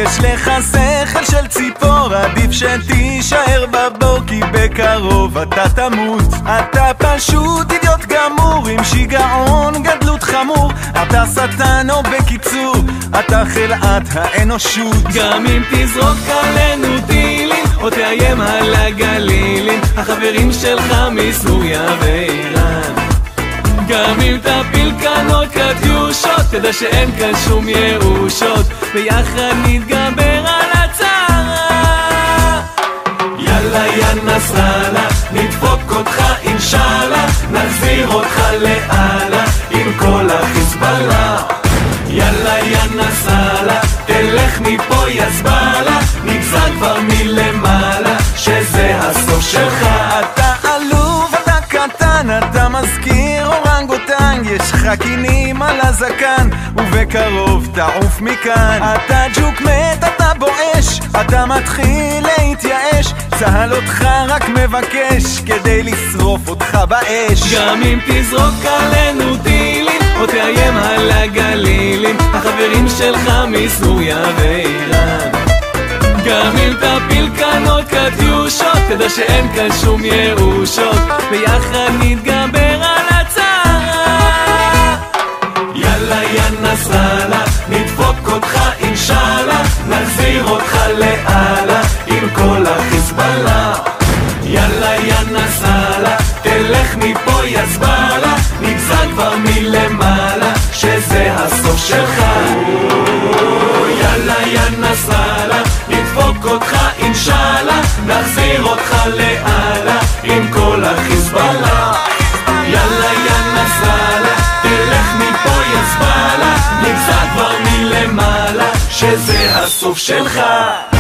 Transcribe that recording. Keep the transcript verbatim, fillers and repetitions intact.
יש לך שכל של ציפור, עדיף שתישאר בבור, כי בקרוב אתה תמות. אתה פשוט אידיוט גמור עם שיגעון גדלות חמור, אתה שטן או בקיצור אתה חלאת האנושות. גם אם תזרוק עלינו טילים או תאיים על הגלילים, החברים שלך מסוריה ואיראן. גם אם תפיל כאן עוד קטיושות, תדע שאין כאן שום ירושות, ביחד נתגבר על הצרה. יאללה יא נסראללה, נדפוק אותך אינשאללה, נחזיר אותך לאללה עם כל החיזבאללה. יאללה יא נסראללה, תלך מפה יא זבאללה, נגזר כבר מלמעלה שזה הסוף שלך. אתה עלוב, אתה קטן, אתה מזכיר אורנגוטנג, יש לך קינים על הזקן ובקרוב תעוף מכאן. אתה ג'וק מת, אתה בואש, אתה מתחיל להתייאש, צהל אותך רק מבקש כדי לשרוף אותך באש. גם אם תזרוק עלינו טילים או תאיים על הגלילים, החברים שלך מסוריה ואיראן. גם אם תפיל כאן עוד קטיושות, תדע שאין כאן שום ירושות, ביחד נתגבר על הצרה. יאללה יא נסראללה, נדפוק אותך אינשאללה, נחזיר אותך לאללה עם כל החיזבאללה. יאללה יא נסראללה, תלך מפה יא זבאללה, נגזר כבר מלמעלה שזה הסוף שלך. יאללה יא נסראללה, נדפוק אותך אינשאללה, נחזיר אותך לאללה עם כל החיזבאללה. יאללה יא נסראללה, תלך מפה יא זבאללה, נגזר כבר מלמעלה שזה הסוף שלך.